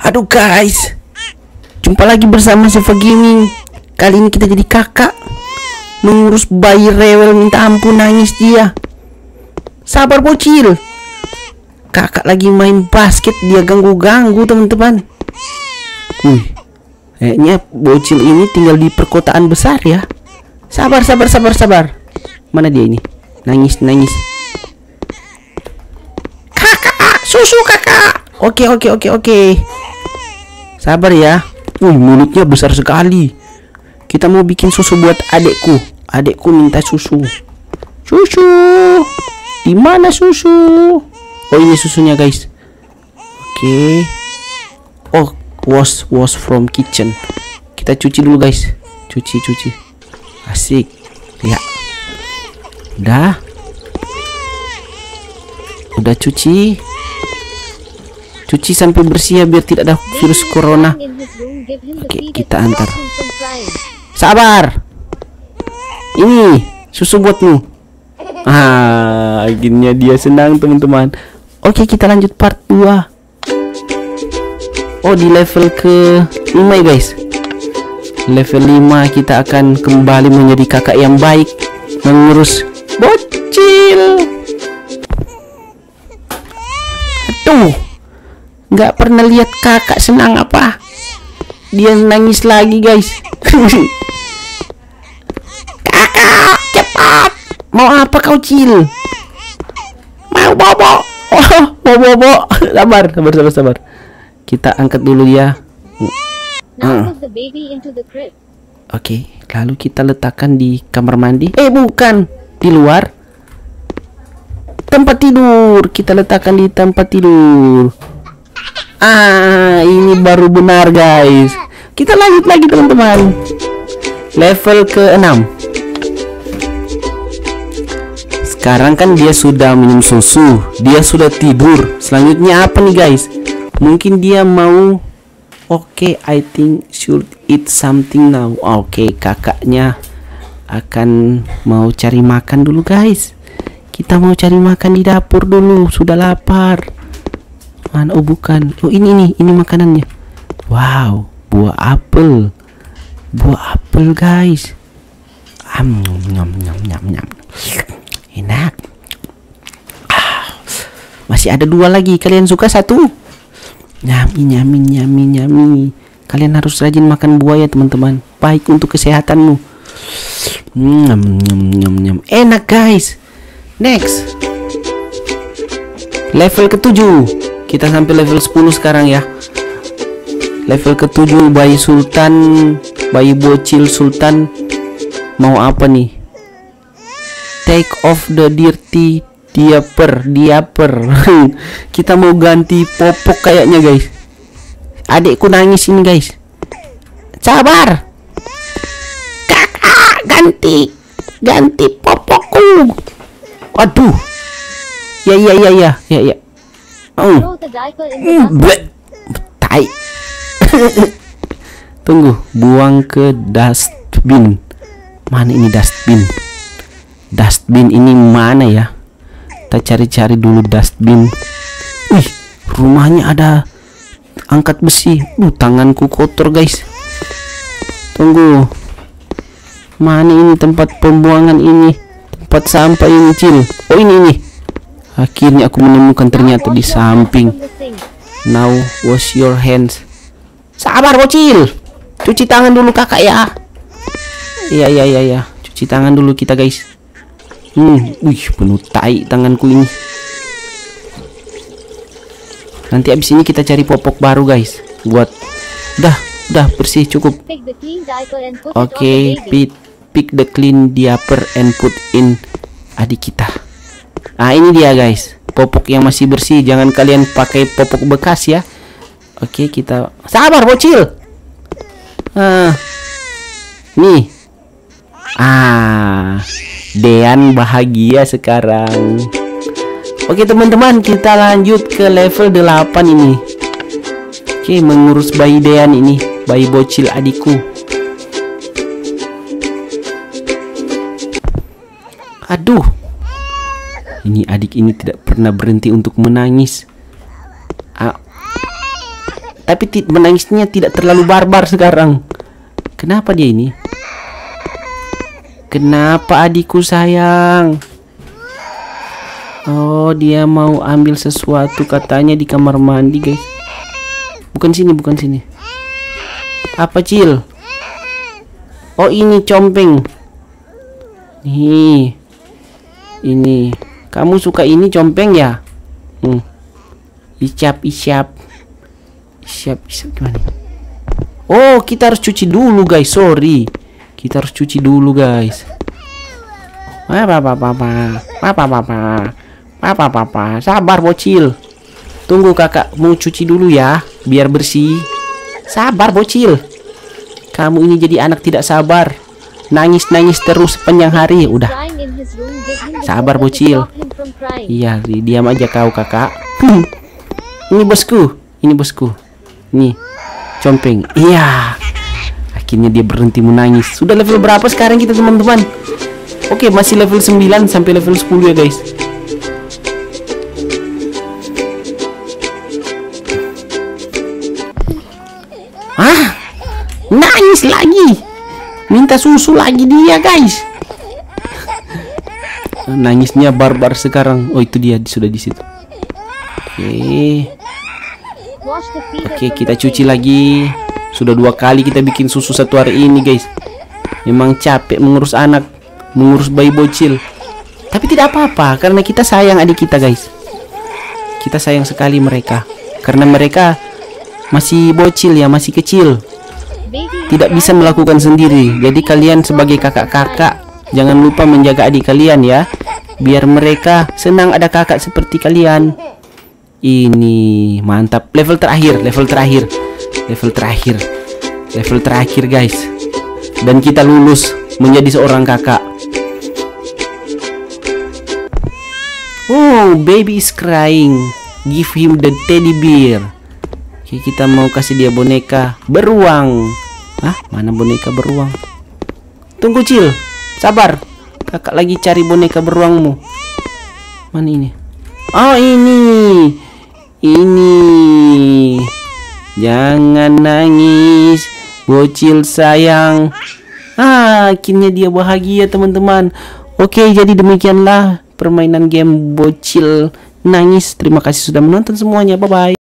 Aduh guys, jumpa lagi bersama Siva Gaming. Kali ini kita jadi kakak mengurus bayi rewel minta ampun, nangis dia. Sabar bocil, kakak lagi main basket, dia ganggu-ganggu teman-teman. Kayaknya bocil ini tinggal di perkotaan besar ya. Sabar. Mana dia ini? Nangis. Kakak, susu kakak. Oke. Sabar ya. Mulutnya besar sekali. Kita mau bikin susu buat adekku. Adekku minta susu. Susu. Di mana susu? Oh, ini susunya guys. Oke. Oh, wash from kitchen. Kita cuci dulu guys. Cuci. Asik. Lihat. Udah cuci sampai bersih ya, biar tidak ada virus corona. Oke, kita antar. Sabar. Ini susu buatmu. Akhirnya dia senang teman-teman. Oke, kita lanjut part 2. Oh, di level ke 5 guys. Level 5 kita akan kembali menjadi kakak yang baik, mengurus bocil. Aduh, nggak pernah lihat kakak senang apa. Dia nangis lagi guys. Kakak, cepat. Mau apa kau cil? Mau bobo. Mau bobo. Sabar. Kita angkat dulu dia. Oke, lalu kita letakkan di kamar mandi. Bukan, di luar. Tempat tidur. Kita letakkan di tempat tidur. Ini baru benar guys. Kita lanjut lagi teman-teman. Level ke-6. Sekarang kan dia sudah minum susu, dia sudah tidur. Selanjutnya apa nih guys? Mungkin dia mau I think should eat something now. Kakaknya akan mau cari makan dulu guys. Kita mau cari makan di dapur dulu, sudah lapar. Mana? Oh bukan. Oh ini makanannya. Wow, buah apel guys. Nyam. Enak. Masih ada 2 lagi. Kalian suka satu? Nyami. Kalian harus rajin makan buah ya teman-teman. Baik untuk kesehatanmu. Nyam. Enak guys. Next. Level ke-7. Kita sampai level 10 sekarang ya. Level ke-7 bayi sultan, bayi bocil sultan. Mau apa nih? Take off the dirty diaper. Kita mau ganti popok kayaknya guys. Adekku nangis ini guys. Sabar. Kakak, ganti popokku. Waduh. Ya. Tai. Tunggu, buang ke dustbin. Mana ini dustbin? Dustbin ini mana ya? Kita cari-cari dulu dustbin. Rumahnya ada angkat besi. Tanganku kotor guys. Tunggu. Mana ini tempat pembuangan ini? Tempat sampah ini cil. Oh ini. Akhirnya aku menemukan, ternyata di samping. Now wash your hands. Sabar bocil. Cuci tangan dulu kakak ya. Iya. Cuci tangan dulu kita guys. Penuh tai tanganku ini. Nanti abis ini kita cari popok baru guys. Buat udah bersih cukup. Oke, pick the clean diaper and put in adik kita. Ini dia guys, popok yang masih bersih. Jangan kalian pakai popok bekas ya. Oke, kita sabar bocil. Nih. Dean bahagia sekarang. Oke teman-teman, kita lanjut ke level 8 ini. Oke, mengurus bayi Dean ini, bayi bocil adikku. Aduh. Ini adik ini tidak pernah berhenti untuk menangis. Tapi menangisnya tidak terlalu barbar sekarang. Kenapa dia ini? Kenapa adikku sayang? Oh, dia mau ambil sesuatu katanya di kamar mandi, guys. Bukan sini, bukan sini. Apa, Cil? Oh, ini compeng. Nih. Ini. Kamu suka ini compeng ya? Isyap gimana? Oh, kita harus cuci dulu, guys. Sorry. Kita harus cuci dulu, guys. Papa. Sabar, bocil. Tunggu, kakak mau cuci dulu ya, biar bersih. Sabar, bocil. Kamu ini jadi anak tidak sabar. Nangis terus sepanjang hari. Udah. Sabar, bocil. Iya, diam aja kau, kakak. Ini bosku. Nih, compeng. Iya. Akhirnya dia berhenti menangis. Sudah level berapa sekarang kita, teman-teman? Oke, masih level 9 sampai level 10 ya, guys. Nangis lagi. Minta susu lagi dia, guys. Nangisnya barbar sekarang. Oh, itu dia sudah di situ. Oke, kita cuci lagi. Sudah 2 kali kita bikin susu satu hari ini, guys. Memang capek mengurus anak, mengurus bayi bocil. Tapi tidak apa-apa, karena kita sayang adik kita, guys. Kita sayang sekali mereka, karena mereka masih bocil ya, masih kecil, tidak bisa melakukan sendiri. Jadi kalian sebagai kakak-kakak jangan lupa menjaga adik kalian ya, biar mereka senang ada kakak seperti kalian. Ini mantap. Level terakhir guys. Dan kita lulus menjadi seorang kakak. Oh, baby is crying. Give him the teddy bear. Oke, kita mau kasih dia boneka beruang. Mana boneka beruang? Tunggu, Cil. Sabar. Kakak lagi cari boneka beruangmu. Mana ini? Oh, ini. Jangan nangis, bocil sayang. Akhirnya dia bahagia, teman-teman. Oke, jadi demikianlah permainan game bocil nangis. Terima kasih sudah menonton semuanya. Bye-bye.